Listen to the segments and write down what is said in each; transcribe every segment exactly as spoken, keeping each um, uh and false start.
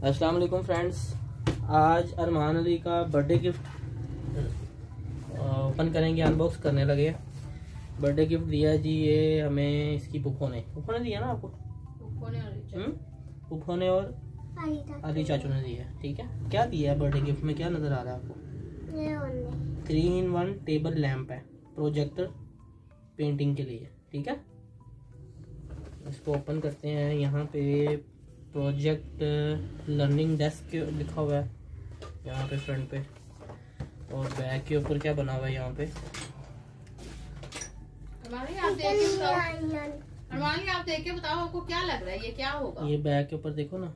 अस्सलाम वालेकुम फ्रेंड्स, आज अरमान अली का बर्थडे गिफ्ट ओपन करेंगे, अनबॉक्स करने लगे। बर्थडे गिफ्ट दिया जी ये हमें इसकी पुप्पो ने पुप्पो ने दिया ना आपको? पुप्पो ने पुप्पो ने और अली चाचू ने दिया। ठीक है, क्या दिया है बर्थडे गिफ्ट में? क्या नजर आ रहा है आपको? Three in one table lamp है, प्रोजेक्टर पेंटिंग के लिए। ठीक है, इसको ओपन करते हैं। यहाँ पे प्रोजेक्ट लर्निंग डेस्क लिखा हुआ है यहाँ पे फ्रंट पे, और बैक के ऊपर क्या बना हुआ है यहाँ पे? अरमानी आप देख के बताओ, अरमानी आप देख के बताओ आपको क्या लग रहा है, ये क्या होगा? ये बैक के ऊपर देखो ना,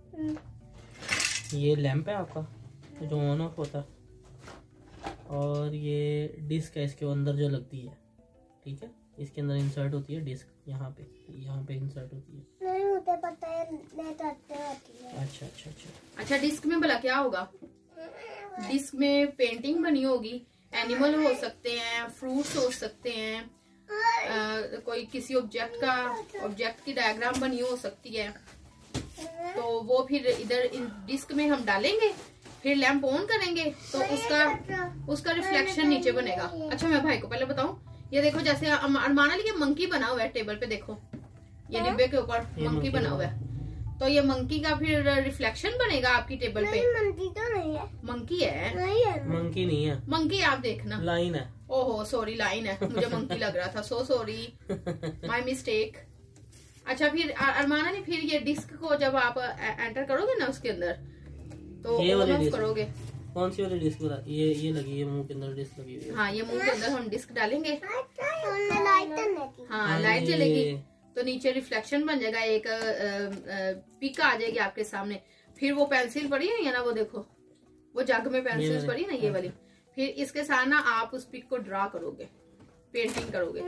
ये लैंप है आपका जो ऑन ऑफ होता है, और ये डिस्क है इसके अंदर जो लगती है। ठीक है, इसके अंदर इंसर्ट होती है डिस्क, यहाँ पे यहाँ पे इंसर्ट होती है। नहीं होते पता है, नहीं करते होती है। अच्छा अच्छा अच्छा अच्छा, डिस्क में भला क्या होगा? डिस्क में पेंटिंग बनी होगी, एनिमल हो सकते हैं, फ्रूट्स हो सकते हैं, आ, कोई किसी ऑब्जेक्ट का ऑब्जेक्ट की डायग्राम बनी हो सकती है। तो वो फिर इधर डिस्क में हम डालेंगे, फिर लैंप ऑन करेंगे तो उसका उसका रिफ्लेक्शन नीचे बनेगा। अच्छा, मैं भाई को पहले बताऊं, ये देखो जैसे अरमान अली ये मंकी बना हुआ है टेबल पे, देखो ये डिब्बे के ऊपर मंकी बना हुआ है, तो ये मंकी का फिर रिफ्लेक्शन बनेगा आपकी टेबल पे। मंकी तो नहीं है, मंकी है? नहीं है, मंकी नहीं है, मंकी आप देखना, लाइन है। ओहो सॉरी, लाइन है, मुझे मंकी लग रहा था, सो सॉरी, माय मिस्टेक। अच्छा, फिर अरमान अली फिर ये डिस्क को जब आप एंटर करोगे ना उसके अंदर, तो ऑन ऑफ करोगे। कौन सी वाली डिस्क बता? ये ये लगी है मुंह के अंदर, डिस्क लगी हुई है। हाँ, ये मुंह के अंदर हम डिस्क डालेंगे, लाइट हाँ लाइट जलेगी तो नीचे रिफ्लेक्शन बन जाएगा, एक पिक आ जाएगी आपके सामने। फिर वो पेंसिल पड़ी है ना, वो देखो वो जग में पेंसिल पड़ी है ना, ये वाली, फिर इसके साथ ना आप उस पिक को ड्रा करोगे, पेंटिंग करोगे।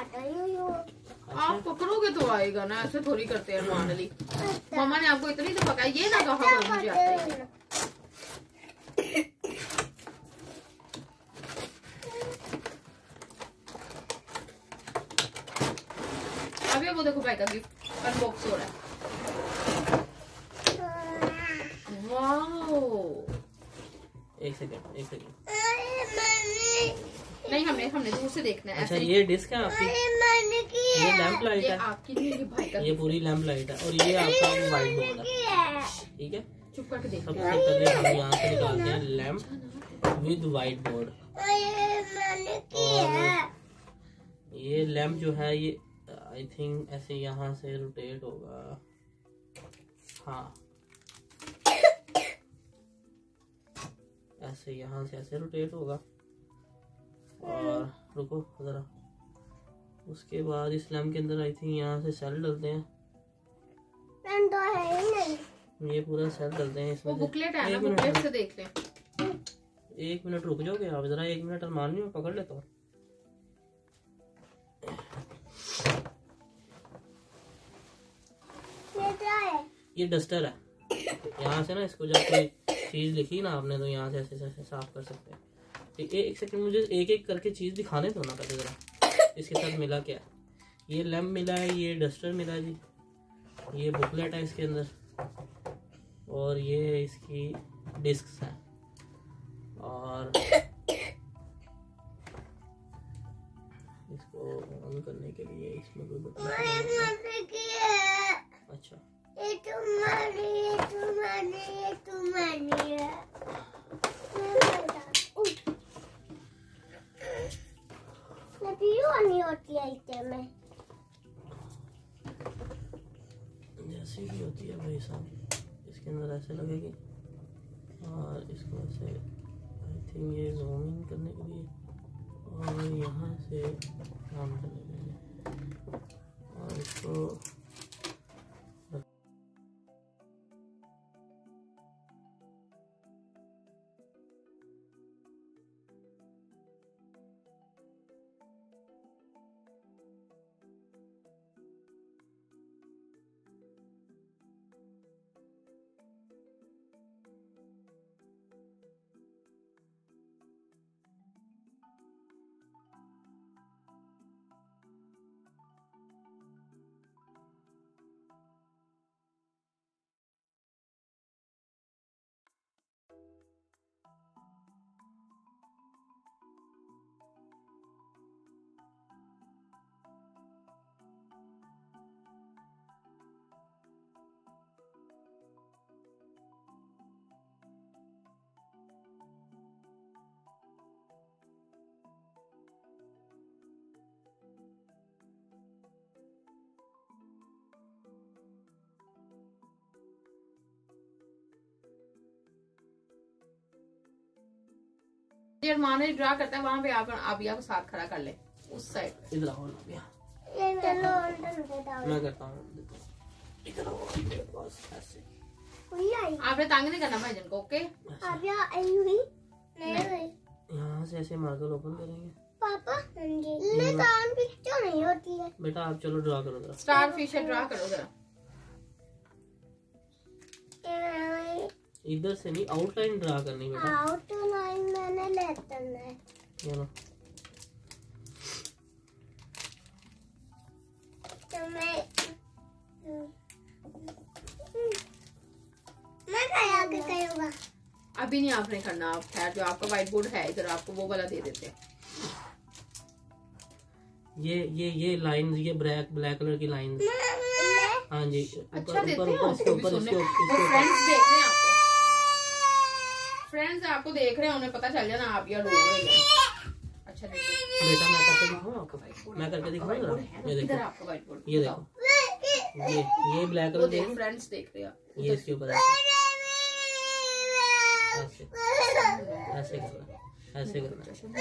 आप पकड़ोगे तो आएगा ना, ऐसे थोड़ी करते हैं अरमान अली। मामा ने आपको इतनी तो पकाई, ये ना कहा करो मुझे आता है। अभी वो देखो भाई का गिफ्ट अनबॉक्स हो रहा है। वाओ, एक सेकंड एक सेकंड नहीं, हमने हमने दूर से देखना है। अच्छा, ये डिस्क है आपकी, ये लैंप लाइट है आपकी, ये भाई का, ये पूरी लैंप लाइट है, और ये आपका व्हाइट बोर्ड है। ठीक है, चुप करके देखो। सबसे पहले हम यहाँ से निकालते हैं लैंप विद व्हाइट बोर्ड। और ये लैंप जो है ये आई थिंक ऐसे यहाँ से रोटेट होगा, हाँ ऐसे यहाँ से ऐसे रोटेट होगा। और रुको जरा, उसके बाद इस लैंप के अंदर आई थिंक यहाँ से सेल डलते हैं, तो है ही नहीं, ये पूरा सेल डलते हैं इसमें। बुकलेट है ना, बुकलेट से देख लें। एक मिनट रुक जाओगे आप जरा, एक मिनट अरमान नहीं, मैं पकड़ लेता हूँ। ये क्या है? ये डस्टर है, यहाँ से ना इसको जब कोई चीज लिखी ना आपने तो यहाँ से ऐसे ऐसे साफ कर सकते हैं। एक एक सेकंड, मुझे एक एक करके चीज दिखाने दो ना पहले जरा, इसके साथ मिला क्या है। ये लैंप मिला है, ये डस्टर मिला है जी, ये बुकलेट है इसके अंदर, और ये इसकी डिस्क है। और इसको ऑन करने के लिए इसमें कोई बटन, अच्छा ये तुम्हारी, ये तुम्हारी, ये तुम्हारी है। नहीं होती है इतने में, जैसे भी होती है भाई साहब, इसके अंदर ऐसे लगेगी, और इसको ऐसे आई थिंक ये जूम इन करने के लिए, और यहाँ से काम करने के लिए, और इसको जी अरमान ने ड्रा करता है वहाँ पे आप आबिया को साथ खड़ा कर ले उस साइड। इधर आओ आबिया, मैं करता हूँ। इधर आओ बस ऐसे। आपने तंग नहीं करना भाईजान को। ओके यहाँ से ऐसे मार्कर ओपन करेंगे। पापा निशान पिक्चर नहीं होती है बेटा, आप चलो ड्रा करो जरा। स्टार फिश ड्रा करो जरा। इधर से नहीं, आउटलाइन ड्रा करनी बेटा। आउटलाइन मैंने लेता है। चलो तो मैं मैं क्या आगे करूँगा? अभी नहीं आपने करना। आप खैर जो आपका व्हाइट बोर्ड है इधर आपको वो वाला दे देते हैं। ये ये ये लाइन, ये ब्लैक ब्लैक कलर की लाइन। हाँ जी, अच्छा देते हैं ऊपर इसके ऊपर इसके ऊपर। फ्रेंड्स देख रहे हैं आपको, फ्रेंड्स आपको देख रहे हैं, उन्हें पता चल जाए ना आप यार रो रहे हैं। अच्छा देखिए बेटा, मैं करके दिखाऊं आपको? मैं करके दिखाऊं जरा? ये इधर देखो, आपका व्हाइट बोर्ड, ये देखो, ये ये ब्लैक वो कलर देख देख, फ्रेंड्स देख रहे हैं। ये इसके ऊपर ऐसे ऐसे करना, ऐसे करना।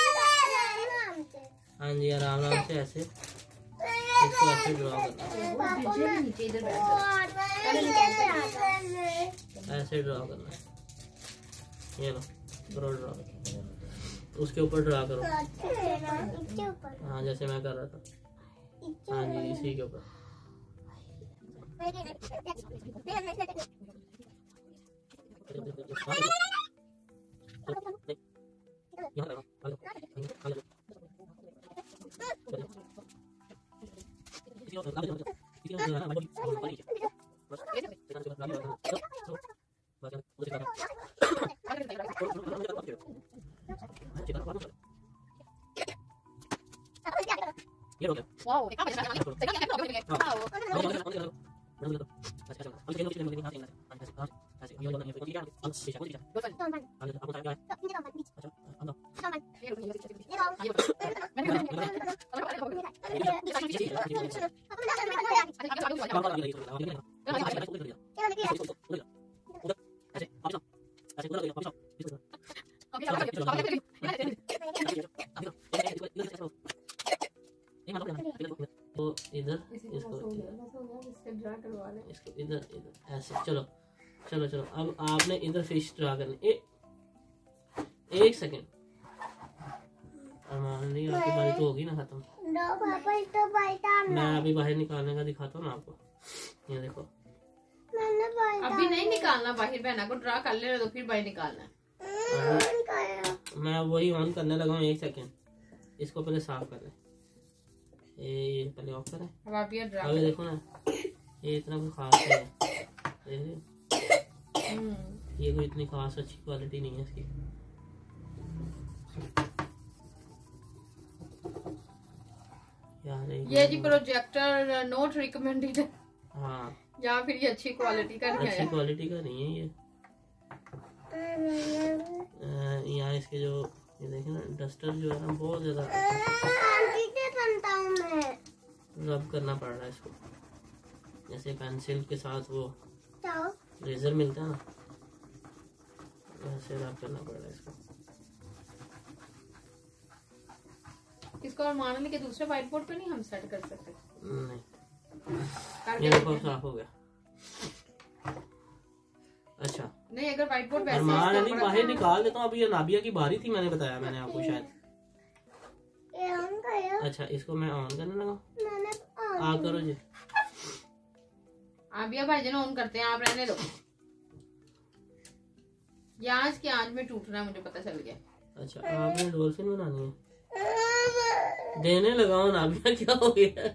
हाँ जी, आराम आराम से ऐसे इसको ऐसे ड्रॉ करना, नीचे इधर बैठ जाओ। ऐसे ड्रॉ करना। ये लो, करो ड्रॉ, उसके ऊपर ड्रॉ करो। हाँ, जैसे मैं कर रहा था। हाँ जी, इसी के ऊपर। ये हो गया। वाओ, तो इधर इसको इसको इधर इधर ऐसे। चलो चलो चलो, अब आपने इधर फिश ड्रा करनी। ए, एक सेकेंड, अरमान नहीं, आपकी बारी तो होगी ना खत्म। मैं अभी बाहर निकालने का दिखाता हूँ ना आपको। ये देखो, अभी नहीं निकालना बाहर, बहना को ड्रा कर ले तो फिर बाहर निकालना है। मैं वही ऑन करने लगा हूँ। एक सेकेंड, इसको पहले साफ कर ले। ये पहले ऑफ करें। अब आप ये ड्रा अभी देखो ना, ये इतना कोई खास नहीं है। ये कोई इतनी खास अच्छी क्वालिटी नहीं है इसकी। यार ये जी प्रोजेक्टर नोट रिकमेंडेड। हाँ, या फिर ये अच्छी क्वालिटी का नहीं है। अच्छी क्वालिटी का नहीं है ये। यहाँ इसके जो ये देखे ना, डस्टर जो है ना बहुत ज्यादा रब करना पड़ रहा है इसको। जैसे पेंसिल के साथ वो रेजर मिलता है ना, वैसे रब करना पड़ रहा है इसको। इसको और मान ली के दूसरे व्हाइट बोर्ड पे नहीं हम सेट कर सकते? नहीं, ये देखो साफ हो गया। अच्छा नहीं, अगर व्हाइट बोर्ड वैसे अरमान अली बाहर निकाल देता हूँ। अभी ये नाबिया की बारी थी, मैंने बताया मैंने आपको शायद। अच्छा, इसको मैं ऑन करने लगा। आ करो जी। आबिया भाईजान ऑन करते हैं, आप रहने दो। ये आज की आज में टूट रहा है, मुझे पता चल गया। अच्छा, आपने डॉल्फिन बनानी है? देने लगा हूँ नाबिया, क्या हो गया?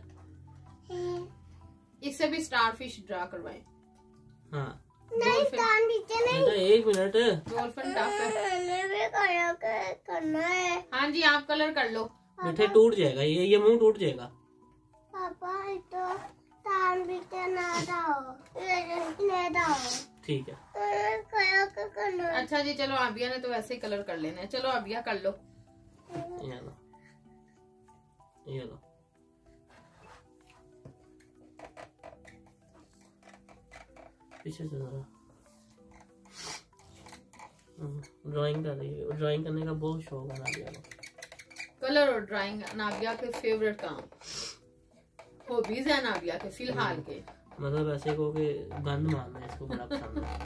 इससे भी स्टार फिश ड्रा करवाएं। हाँ नहीं, कान नीचे नहीं। बेटा एक मिनट, डॉल्फिन टफ है। करना है। हाँ जी, आप कलर कर लो। बेटे टूट जाएगा ये ये मुंह टूट जाएगा। पापा तो कान नीचे ना दाओ, ले दाओ। ठीक है। करना। अच्छा जी, चलो आबिया ने तो वैसे ही कलर कर लेना है। चलो आबिया कर लो। ये लो, ये लो। पीछे से जरा। ड्राइंग कर रही है, ड्राइंग करने का बहुत शौक है नाबिया को। कलर और ड्राइंग नाबिया के फेवरेट काम, हॉबीज है नाबिया के फिलहाल के। मतलब ऐसे को कि गंद मारना है इसको बड़ा पसंद है।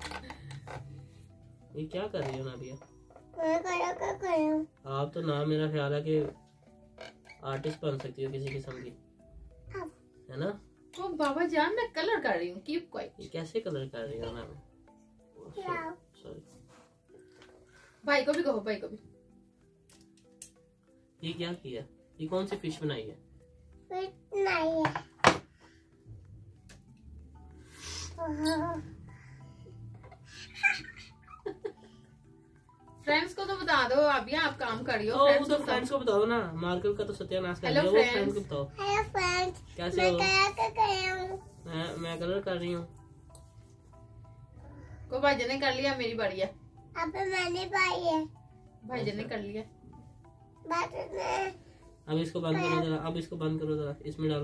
ये क्या कर रही हो नाबिया? आप तो ना, मेरा ख्याल है कि आर्टिस्ट बन सकती हो किसी किस्म की, है ना? तो बाबा जान मैं कलर कर रही हूँ, कीप क्वाइट। कैसे कलर कर रही हो मैम? सॉरी, भाई को भी कहो, भाई को भी। ये क्या किया? ये कौन सी फिश बनाई है? फिश नहीं है। फ्रेंड्स को तो बता दो अभी, आप काम कर रही हो। फ्रेंड्स तो फ्रेंड्स को बताओ ना, मार्केट का तो सत्यानाश कर दिया। वो फ्रेंड्स को बताओ। हेलो फ्रेंड्स, कैसे मैं हो? कलर कर रही हूँ। मैं मैं कलर कर रही हूँ। को भाईजन ने कर लिया, मेरी बारी है। अब मैंने पाई है। भाईजन ने कर लिया। बात में अब इसको बंद करो जरा, अब इसको बंद करो जरा, इसमें डालो।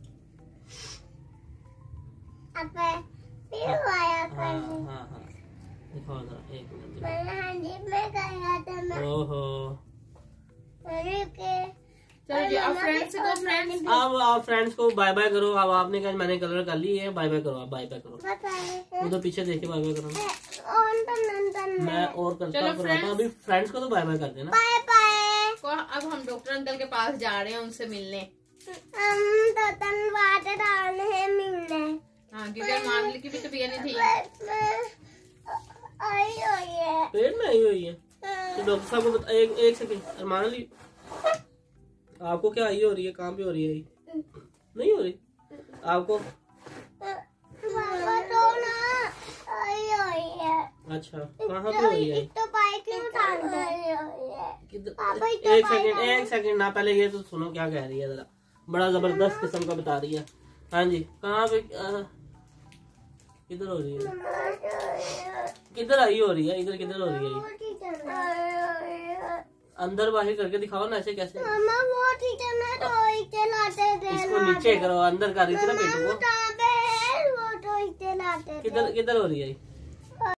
अब फिर आया कर हाँ हाँ हाँ, दिखाओ जरा, एक मिनट। मैंने हांडी में कहा था मैं। ओहो, मैंने के चलो जी, अब फ्रेंड्स को फ्रेंड्स अब आप फ्रेंड्स को बाय बाय करो। अब आपने कहा मैंने कलर कर ली है, बाय बाय करो। आप बाय बाय करो, बताए उधर पीछे देखे बाय बाय करो। ऑन तो नंदन मैं और करता चलो हूँ। friends। अभी फ्रेंड्स को तो बाय बाय कर देना। Bye bye. को अब हम डॉक्टर अंकल के पास जा रहे हैं उनसे मिलने। हम तो धन्यवाद डालने हैं मिलने। हाँ, क्योंकि अरमान की भी तबीयत नहीं थी। पेट में आई हुई है। पेट में आई हुई है तो डॉक्टर साहब को बता। एक एक सेकंड अरमान अली, आपको क्या आई हो रही है? कहाँ पे हो रही है? ये नहीं हो रही आपको? बाबा तो ना आई हुई है। अच्छा, कहाँ पे हो रही है? तो बाइक क्यों उठान आई हुई है? किधर? पापा ही तो एक बाय सेकंड बाय। एक सेकंड ना, पहले ये तो सुनो क्या कह रही है जरा। बड़ा जबरदस्त किस्म का बता रही है। हाँ जी, कहाँ पे अ, किधर हो रही है? किधर आई हो रही है? इधर किधर हो रही है? अंदर बाहर करके दिखाओ ना, ऐसे कैसे? मामा वो टीचर ने टॉय चलाते थे। इसको नीचे करो, अंदर कर रही थी ना पेटू को। वो तो इसे लाते थे। किधर किधर हो रही है?